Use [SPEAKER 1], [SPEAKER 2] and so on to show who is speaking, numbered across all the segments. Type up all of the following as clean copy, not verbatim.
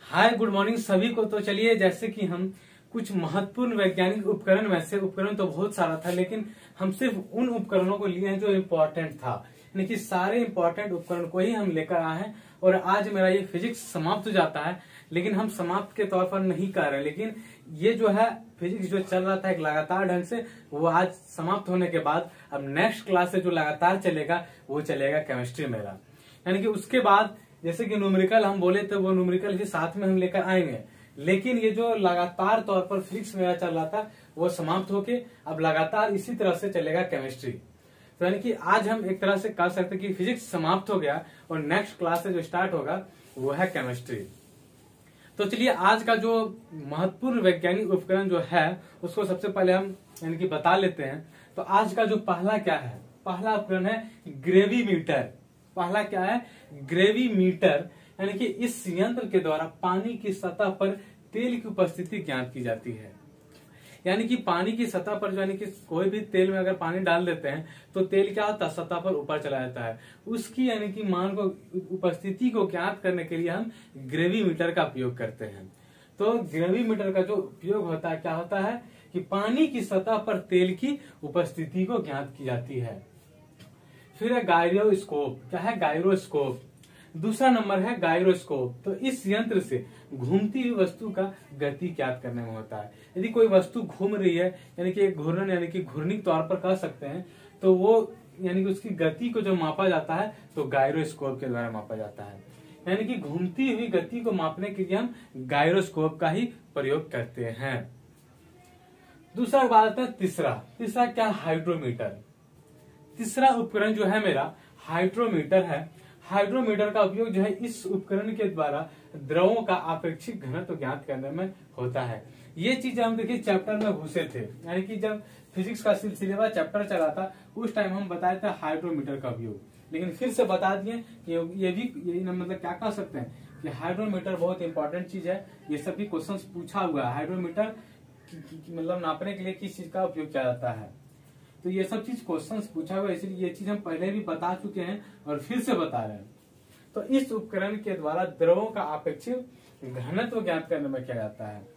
[SPEAKER 1] Hi good morning सभी को। तो चलिए, जैसे कि हम कुछ महत्वपूर्ण वैज्ञानिक उपकरण, वैसे उपकरण तो बहुत सारा था, लेकिन हम सिर्फ उन उपकरणों को लिए हैं जो इम्पोर्टेंट था, यानी कि सारे इम्पोर्टेंट उपकरण को ही हम लेकर आए हैं। और आज मेरा ये फिजिक्स समाप्त हो जाता है, लेकिन हम समाप्त के तौर पर नहीं कर रहे, लेकिन ये जो है फिजिक्स जो चल रहा था एक लगातार ढंग से, वो आज समाप्त होने के बाद अब नेक्स्ट क्लास से जो लगातार चलेगा वो चलेगा केमिस्ट्री मेरा। यानी कि उसके बाद जैसे कि न्यूमेरिकल हम बोले तो वो न्यूमेरिकल भी साथ में हम लेकर आएंगे, लेकिन ये जो लगातार तौर पर फिजिक्स मेरा चल रहा था वो समाप्त होके अब लगातार इसी तरह से चलेगा केमिस्ट्री। तो यानी कि आज हम एक तरह से कह सकते हैं कि फिजिक्स समाप्त हो गया और नेक्स्ट क्लास से जो स्टार्ट होगा वो है केमिस्ट्री। तो चलिए, आज का जो महत्वपूर्ण वैज्ञानिक उपकरण जो है उसको सबसे पहले हम यानी कि बता लेते हैं। तो आज का जो पहला क्या है, पहला उपकरण है ग्रेविमीटर। पहला क्या है, ग्रेविमीटर, यानी कि इस यंत्र के द्वारा पानी की सतह पर तेल की उपस्थिति ज्ञात की जाती है। यानी कि पानी की सतह पर, यानी कि कोई भी तेल में अगर पानी डाल देते हैं तो तेल क्या होता है, सतह पर ऊपर चला जाता है। उसकी यानी कि मान को, उपस्थिति को ज्ञात करने के लिए हम ग्रेविमीटर का उपयोग करते हैं। तो ग्रेविमीटर का जो उपयोग होता है, क्या होता है कि पानी की सतह पर तेल की उपस्थिति को ज्ञात की जाती है। फिर है गायरोस्कोप। क्या है, गायरोस्कोप। दूसरा नंबर है गायरोस्कोप। तो इस यंत्र से घूमती हुई वस्तु का गति ज्ञात करने में होता है। यदि कोई वस्तु घूम रही है, यानी कि एक घूर्णन, यानी कि घूर्णिक तौर पर कह सकते हैं, तो वो यानी कि उसकी गति को जो मापा जाता है तो गायरोस्कोप के द्वारा मापा जाता है। यानी कि घूमती हुई गति को मापने के लिए हम गायरोस्कोप का ही प्रयोग करते हैं। दूसरा बात है तीसरा क्या, हाइड्रोमीटर। तीसरा उपकरण जो है मेरा हाइड्रोमीटर है। हाइड्रोमीटर का उपयोग जो है इस उपकरण के द्वारा द्रवों का आपेक्षिक घनत्व ज्ञात करने में होता है। ये चीज हम देखिए चैप्टर में घुसे थे, यानी कि जब फिजिक्स का सिलसिलेवार चैप्टर चला था उस टाइम हम बताए थे हाइड्रोमीटर का उपयोग, लेकिन फिर से बता दिए ये भी मतलब क्या कह सकते हैं कि हाइड्रोमीटर बहुत इंपॉर्टेंट चीज है। ये सभी क्वेश्चन पूछा हुआ है, हाइड्रोमीटर मतलब नापने के लिए किस चीज का उपयोग किया जाता है, तो ये सब चीज क्वेश्चंस पूछा हुआ है, इसलिए ये चीज हम पहले भी बता चुके हैं और फिर से बता रहे हैं। तो इस उपकरण के द्वारा द्रवों का आपेक्षिक घनत्व ज्ञात करने में किया जाता है,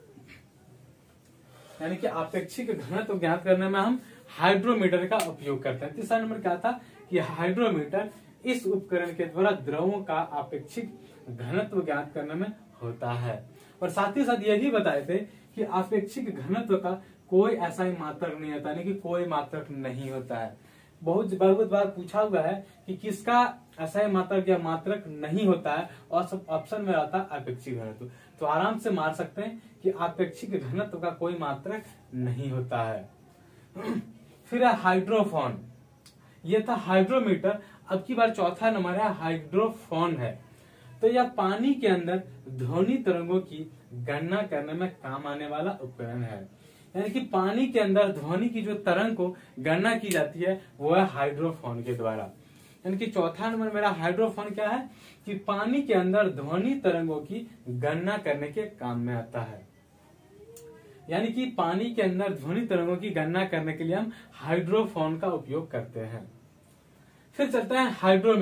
[SPEAKER 1] यानी कि आपेक्षिक घनत्व ज्ञात करने में हम हाइड्रोमीटर का उपयोग करते हैं। तीसरा नंबर क्या था कि हाइड्रोमीटर इस उपकरण के द्वारा द्रवों का आपेक्षिक घनत्व ज्ञात करने में होता है। और साथ ही साथ ये भी बताए थे कि आपेक्षिक घनत्व का कोई ऐसा ही मात्रक नहीं होता, यानी कि कोई मात्रक नहीं होता है। बहुत बार पूछा हुआ है कि किसका ऐसा ही मात्रक या मात्रक नहीं होता है, और सब ऑप्शन में आता है आपेक्षिक घनत्व। तो आराम से मार सकते हैं कि आपेक्षिक घनत्व का कोई मात्रक नहीं होता है। फिर है हाइड्रोफोन। ये था हाइड्रोमीटर। अब की बार चौथा नंबर है हाइड्रोफोन है। तो यह पानी के अंदर ध्वनि तरंगों की गणना करने में काम आने वाला उपकरण है। यानी कि पानी के अंदर ध्वनि की जो तरंग को गणना की जाती है वो है हाइड्रोफोन के द्वारा। यानी कि चौथा नंबर मेरा हाइड्रोफोन क्या है कि पानी के अंदर ध्वनि तरंगों की गणना करने के काम में आता है। यानी कि पानी के अंदर ध्वनि तरंगों की गणना करने के लिए हम हाइड्रोफोन का उपयोग करते हैं। फिर चलता है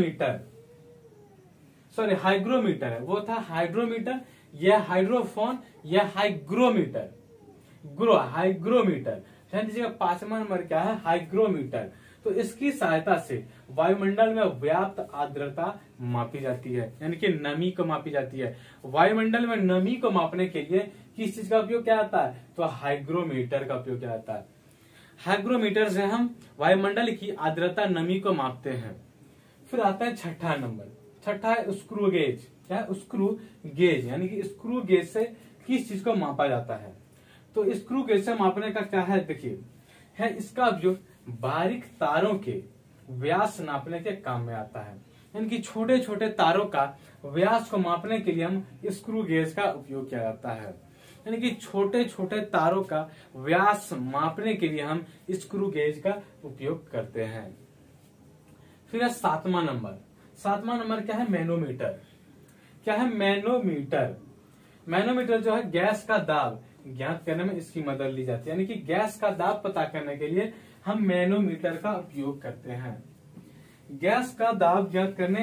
[SPEAKER 1] हाइग्रोमीटर है, वो था हाइड्रोमीटर, यह हाइड्रोफोन, यह हाइग्रोमीटर। हाइग्रोमीटर। पांचवा नंबर क्या है, हाइग्रोमीटर। तो इसकी सहायता से वायुमंडल में व्याप्त आर्द्रता मापी जाती है, यानी कि नमी को मापी जाती है। वायुमंडल में नमी को मापने के लिए किस चीज का उपयोग किया जाता है, तो हाइग्रोमीटर का उपयोग किया जाता है। हाइग्रोमीटर से हम वायुमंडल की आर्द्रता, नमी को मापते हैं। फिर आता है छठा नंबर, छठा है स्क्रू गेज। क्या है, स्क्रू गेज, यानी कि स्क्रू गेज से किस चीज को मापा जाता है, तो स्क्रू गेज से मापने का क्या है, देखिए है इसका उपयोग बारीक तारों के व्यास नापने के काम में आता है। यानी कि छोटे छोटे तारों का व्यास को मापने के लिए हम स्क्रू गेज का उपयोग किया जाता है। यानी कि छोटे छोटे तारों का व्यास मापने के लिए हम स्क्रू गेज का उपयोग करते हैं। फिर है सातवां नंबर क्या है, मैनोमीटर। क्या है, मैनोमीटर। मैनोमीटर जो है गैस का दाब ज्ञात करने में इसकी मदद ली जाती है। यानी कि गैस का दाब पता करने के लिए हम मैनोमीटर का उपयोग करते हैं। गैस का दाब ज्ञात करने में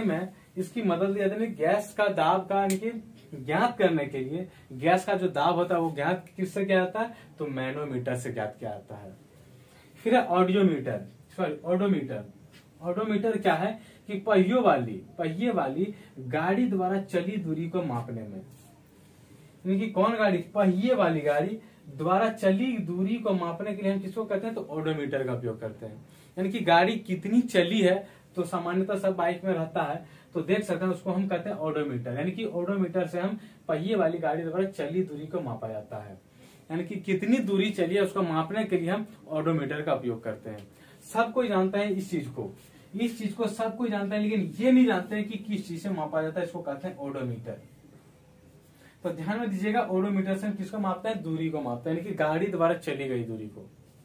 [SPEAKER 1] इसकी मदद ली जाती है गैस का दाब का यानी कि ज्ञात करने के लिए। गैस का जो दाब होता है वो ज्ञात किससे किया जाता है, तो मैनोमीटर से ज्ञात किया जाता है। फिर है ऑडियोमीटर, सॉरी ऑडोमीटर। ऑडोमीटर क्या है कि पहिए वाली गाड़ी द्वारा चली दूरी को मापने में, यानी कि कौन गाड़ी, पहिए वाली गाड़ी द्वारा चली दूरी को मापने के लिए हम किसको कहते हैं, तो ऑडोमीटर का उपयोग करते हैं। यानी कि गाड़ी कितनी चली है, तो सामान्यतः सब बाइक में रहता है तो देख सकते हैं, उसको हम कहते हैं ऑडोमीटर। यानी कि ऑडोमीटर से हम पहिए वाली गाड़ी द्वारा चली दूरी को मापा जाता है, यानी कि कितनी दूरी चली है उसको मापने के लिए हम ऑडोमीटर का उपयोग करते हैं। सब कोई जानता है इस चीज को सब कोई जानता है, लेकिन ये नहीं जानते हैं कि किस चीज से मापा जाता है, इसको कहते हैं ऑडोमीटर। तो ध्यान में दीजिएगा, ऑडोमीटर से हम किसको मापते हैं, दूरी को मापते हैं, यानी कि गाड़ी द्वारा चली गई दूरी को।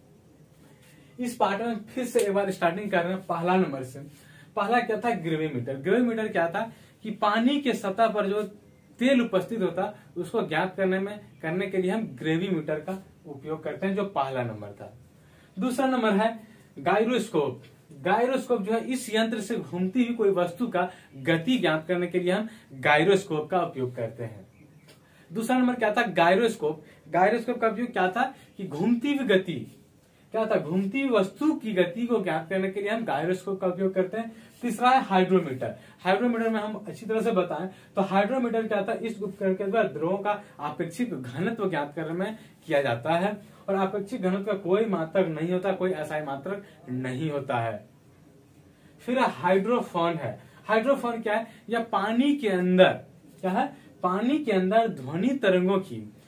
[SPEAKER 1] इस पार्ट में फिर से एक बार स्टार्टिंग कर रहे हैं पहला नंबर से। पहला क्या था, ग्रेविमीटर। ग्रेविमीटर क्या था कि पानी के सतह पर जो तेल उपस्थित होता उसको ज्ञात करने के लिए हम ग्रेविमीटर का उपयोग करते हैं, जो पहला नंबर था। दूसरा नंबर है गायरोस्कोप। गायरोस्कोप जो है इस यंत्र से घूमती हुई कोई वस्तु का गति ज्ञात करने के लिए हम गायरोस्कोप का उपयोग करते हैं। दूसरा नंबर क्या था, गायरोस्कोप। गायरोस्कोप का उपयोग क्या था कि घूमती हुई गति, क्या था, घूमती हुई वस्तु की गति को ज्ञात करने के लिए हम गायरोस्कोप का उपयोग करते हैं। तीसरा है हाइड्रोमीटर। हाइड्रोमीटर में हम अच्छी तरह से बताएं तो हाइड्रोमीटर क्या था, इस उपकरण के द्वारा द्रवों का आपेक्षिक घनत्व ज्ञात करने में किया जाता है, और आपेक्षिक घनत्व का कोई मात्रक नहीं होता, कोई असाई मात्रक नहीं होता है। फिर हाइड्रोफोन है। हाइड्रोफोन क्या है, यह पानी के अंदर, क्या है, पानी के अंदर ध्वनि तरंगों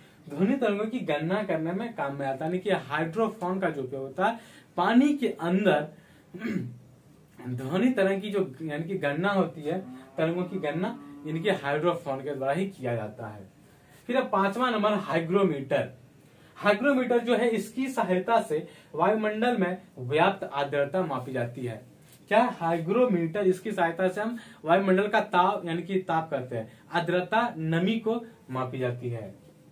[SPEAKER 1] की गणना करने में काम में आता है। यानी कि हाइड्रोफोन का जो उपयोग होता है पानी के अंदर ध्वनि तरंग की जो यानी कि गणना होती है, तरंगों की गणना इनके हाइड्रोफोन के द्वारा ही किया जाता है। फिर पांचवा नंबर हाइग्रोमीटर। हाइग्रोमीटर जो है इसकी सहायता से वायुमंडल में व्याप्त आर्द्रता मापी जाती है। क्या है हाइग्रोमीटर, इसकी सहायता से हम वायुमंडल का ताप यानी कि ताप करते हैं, आर्द्रता नमी को मापी जाती है।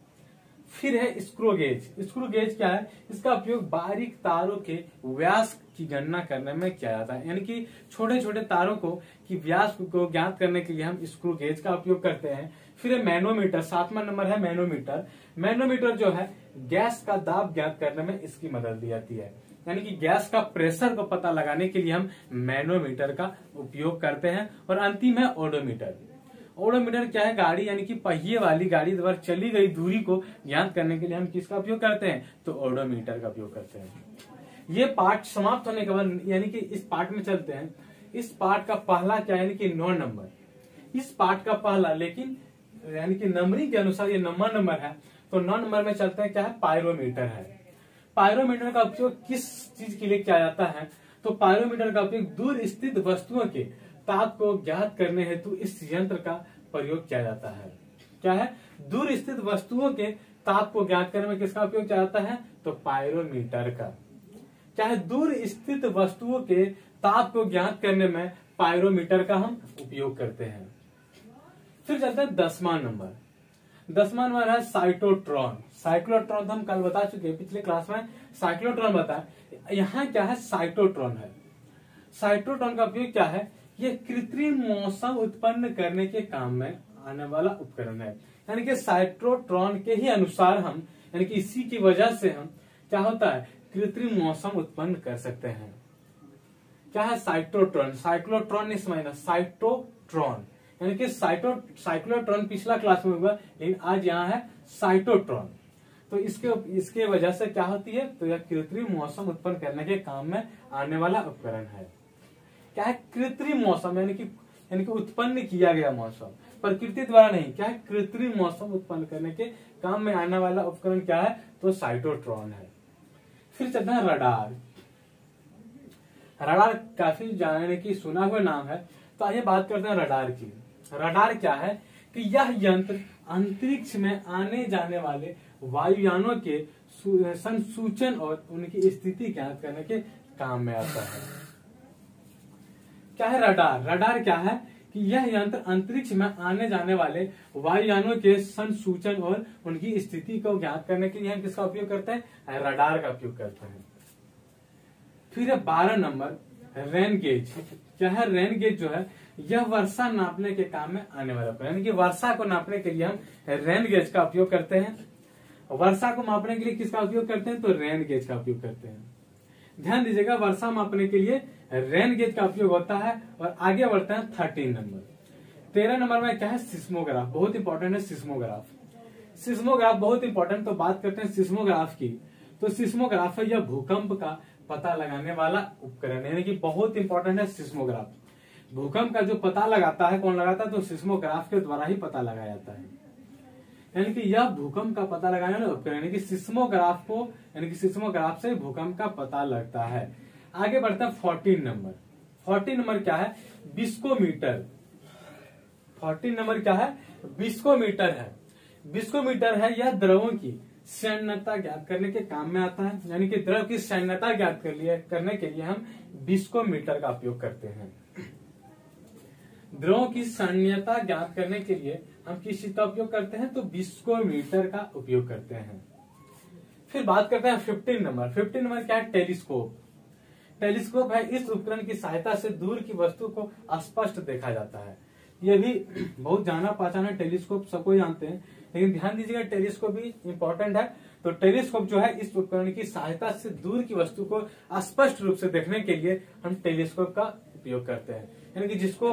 [SPEAKER 1] फिर है स्क्रू गेज। स्क्रू गेज क्या है, इसका उपयोग बारीक तारों के व्यास की गणना करने में किया जाता है, यानी कि छोटे छोटे तारों को की व्यास को ज्ञात करने के लिए हम स्क्रू गेज का उपयोग करते हैं। फिर है मैनोमीटर। सातवां नंबर है मैनोमीटर। मैनोमीटर जो है गैस का दाब ज्ञात करने में इसकी मदद दी जाती है, यानी कि गैस का प्रेशर को पता लगाने के लिए हम मैनोमीटर का उपयोग करते हैं। और अंतिम है ओडोमीटर। ओडोमीटर क्या है, गाड़ी यानी कि पहिए वाली गाड़ी द्वारा चली गई दूरी को ज्ञात करने के लिए हम किसका उपयोग करते हैं, तो ओडोमीटर का उपयोग करते हैं। ये पार्ट समाप्त होने के बाद यानी कि इस पार्ट में चलते हैं। इस पार्ट का पहला क्या यानी कि 9 नंबर, इस पार्ट का पहला, लेकिन यानी कि नंबरिंग के अनुसार ये 9वां नंबर है, तो 9 नंबर में चलते हैं। क्या है, पायरोमीटर है। पायरोमीटर का उपयोग किस चीज के लिए किया जाता है, तो पायरोमीटर का उपयोग दूर स्थित वस्तुओं के ताप को ज्ञात करने हेतु इस यंत्र का प्रयोग किया जाता है। क्या है, दूर स्थित वस्तुओं के ताप को ज्ञात करने में किसका उपयोग किया जाता है, तो पायरोमीटर का। क्या है, दूर स्थित वस्तुओं के ताप को ज्ञात करने में पायरोमीटर का हम उपयोग करते हैं। फिर चलते हैं 10वां नंबर। 10वां नंबर है साइक्लोट्रॉन। साइक्लोट्रॉन हम कल बता चुके हैं, पिछले क्लास में साइक्लोट्रॉन बताया। यहाँ क्या है, साइक्लोट्रॉन है। साइक्लोट्रॉन का उपयोग क्या है, ये कृत्रिम मौसम उत्पन्न करने के काम में आने वाला उपकरण है। यानी कि साइक्लोट्रॉन के ही अनुसार हम, यानी कि इसी की वजह से हम क्या होता है, कृत्रिम मौसम उत्पन्न कर सकते हैं। क्या है, साइक्लोट्रॉन। साइक्लोट्रॉन नहीं समझना, साइक्लोट्रॉन यानी कि साइक्लोट्रॉन पिछला क्लास में हुआ, लेकिन आज यहाँ है साइटोट्रॉन। तो इसके वजह से क्या होती है, तो यह कृत्रिम मौसम उत्पन्न करने के काम में आने वाला उपकरण है। क्या है, कृत्रिम मौसम यानी कि उत्पन्न किया गया मौसम, प्रकृति द्वारा नहीं। क्या है, कृत्रिम मौसम उत्पन्न करने के काम में आने वाला उपकरण क्या है, तो साइटोट्रॉन है। फिर चलते हैं रडार। रडार काफी जाने की सुना हुआ नाम है, तो आइए बात करते हैं रडार की। रडार क्या है कि यह यंत्र अंतरिक्ष में आने जाने वाले वायुयानों के संसूचन और उनकी स्थिति ज्ञात करने के काम में आता है। क्या है रडार। रडार क्या है कि यह यंत्र अंतरिक्ष में आने जाने वाले वायुयानों के संसूचन और उनकी स्थिति को ज्ञात करने के लिए हम किसका उपयोग करते हैं, रडार का उपयोग करते हैं। फिर 12 नंबर रेन गेज। क्या है, रेन गेज जो है यह वर्षा नापने के काम में आने वाला उपकरण, यानी कि वर्षा को नापने के लिए हम रेन गेज का उपयोग करते हैं। वर्षा को मापने के लिए किसका उपयोग करते हैं, तो रेन गेज का उपयोग करते हैं। ध्यान दीजिएगा, वर्षा मापने के लिए रेन गेज का उपयोग होता है। और आगे बढ़ते हैं 13 नंबर। 13 नंबर में क्या है, सिस्मोग्राफ, बहुत इंपॉर्टेंट है सिस्मोग्राफ। सिस्मोग्राफ बहुत इंपॉर्टेंट, तो बात करते हैं सिस्मोग्राफ की। तो सिस्मोग्राफ है यह भूकंप का पता लगाने वाला उपकरण, यानी कि बहुत इंपॉर्टेंट है सिस्मोग्राफ। भूकंप का जो पता लगाता है, कौन लगाता है, तो सिस्मोग्राफ के द्वारा ही पता लगाया जाता है। यानी कि यह भूकंप का पता लगाने वाला उपकरण, यानी कि सिस्मोग्राफ को, यानी कि सिस्मोग्राफ से भूकंप का पता लगता है। आगे बढ़ते हैं 14 नंबर। 14 नंबर क्या है, विस्कोमीटर। 14 नंबर क्या है, विस्कोमीटर है। विस्कोमीटर है यह द्रवों की सैन्यता ज्ञात करने के काम में आता है, यानी कि द्रव की सैन्यता ज्ञात करने के लिए हम विस्कोमीटर का उपयोग करते हैं। द्रवों की सैन्यता ज्ञात करने के लिए हम किस चीज का उपयोग करते हैं, तो विस्कोमीटर का उपयोग करते हैं। फिर बात करते हैं 15 नंबर। 15 नंबर क्या है, टेलीस्कोप। टेलीस्कोप है इस उपकरण की सहायता से दूर की वस्तु को स्पष्ट देखा जाता है। यह भी बहुत जाना पहचाना टेलीस्कोप, सबको जानते हैं, लेकिन ध्यान दीजिएगा टेलीस्कोप भी इंपॉर्टेंट है। तो टेलीस्कोप जो है इस उपकरण की सहायता से दूर की वस्तु को स्पष्ट रूप से देखने के लिए हम टेलीस्कोप का उपयोग करते हैं। यानी कि जिसको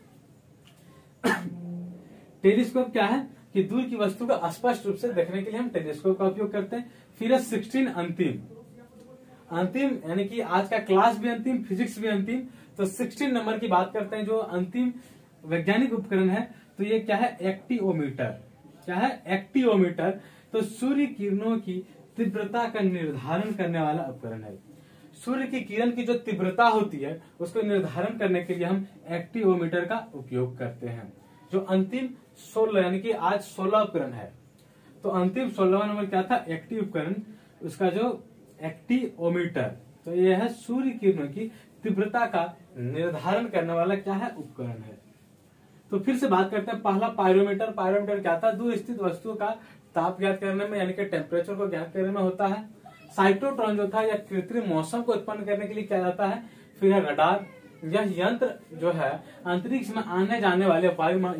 [SPEAKER 1] टेलीस्कोप क्या है कि दूर की वस्तु को स्पष्ट रूप से देखने के लिए हम टेलीस्कोप का उपयोग करते हैं। फिर है 16 अंतिम। अंतिम यानी कि आज का क्लास भी अंतिम, फिजिक्स भी अंतिम। तो 16 नंबर की बात करते हैं, जो अंतिम वैज्ञानिक उपकरण है, तो ये क्या है, एक्टियोमीटर। क्या है, एक्टियोमीटर। तो सूर्य किरणों की तीव्रता का निर्धारण करने वाला उपकरण है। सूर्य की किरण की जो तीव्रता होती है उसको निर्धारण करने के लिए हम एक्टियोमीटर का उपयोग करते हैं। जो अंतिम 16 यानी कि आज 16 उपकरण है, तो अंतिम 16वां नंबर क्या था, एक्टिव उपकरण, उसका जो एक्टियोमीटर। तो यह है सूर्य किरणों की तीव्रता का निर्धारण करने वाला क्या है, उपकरण है। तो फिर से बात करते हैं पहला पायरोमीटर। पायरोमीटर क्या था, दूर स्थित वस्तुओं का ताप ज्ञात करने में, यानी कि टेम्परेचर को ज्ञात करने में होता है। साइक्लोट्रॉन जो था यह कृत्रिम मौसम को उत्पन्न करने के लिए किया जाता है। फिर है रडार। यह यंत्र जो है अंतरिक्ष में आने जाने वाले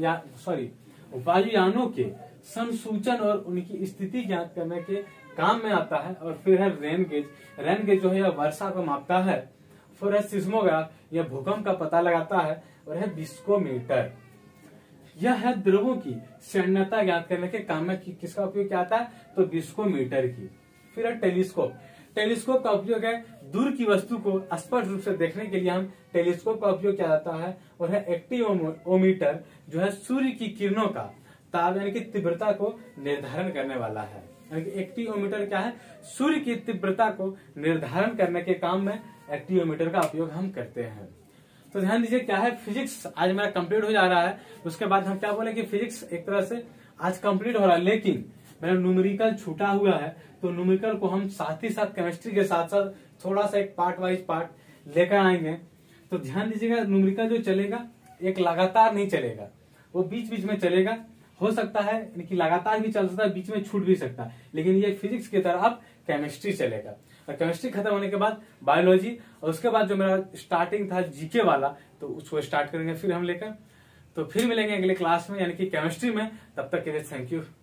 [SPEAKER 1] वायुयानों के संसूचन और उनकी स्थिति ज्ञात करने के काम में आता है। और फिर है रेन गेज। रेन गेज जो है यह वर्षा को मापता है। फिर है सिस्मोग्राफ, यह भूकंप का पता लगाता है। और है विस्कोमीटर, यह है द्रवों की सैन्यता ज्ञात करने के काम में किसका उपयोग किया जाता है, तो विस्कोमीटर की। फिर है टेलीस्कोप। टेलीस्कोप का उपयोग है दूर की वस्तु को स्पष्ट रूप से देखने के लिए हम टेलीस्कोप का उपयोग किया जाता है। और है एक्टियोमीटर, जो है सूर्य की किरणों का ताप यानी कि तीव्रता को निर्धारण करने वाला है। यानी कि एक्टियोमीटर क्या है, सूर्य की तीव्रता को निर्धारण करने के काम में एक्टियोमीटर का उपयोग हम करते हैं। तो ध्यान दीजिए क्या है, फिजिक्स आज मेरा कंप्लीट हो जा रहा है। उसके बाद हम क्या बोले कि फिजिक्स एक तरह से आज कंप्लीट हो रहा है, लेकिन मेरा न्यूमेरिकल छूटा हुआ है। तो न्यूमेरिकल को हम साथ ही साथ केमिस्ट्री के साथ साथ थोड़ा सा एक पार्ट वाइज पार्ट लेकर आएंगे। तो ध्यान दीजिएगा, न्यूमेरिकल जो चलेगा एक लगातार नहीं चलेगा, वो बीच बीच में चलेगा। हो सकता है कि लगातार भी चल सकता है, बीच में छूट भी सकता है, लेकिन ये फिजिक्स की तरह अब केमिस्ट्री चलेगा। और केमिस्ट्री खत्म होने के बाद बायोलॉजी, और उसके बाद जो मेरा स्टार्टिंग था जीके वाला, तो उसको स्टार्ट करेंगे फिर हम लेकर। तो फिर मिलेंगे अगले क्लास में, यानी कि केमिस्ट्री में। तब तक के लिए थैंक यू।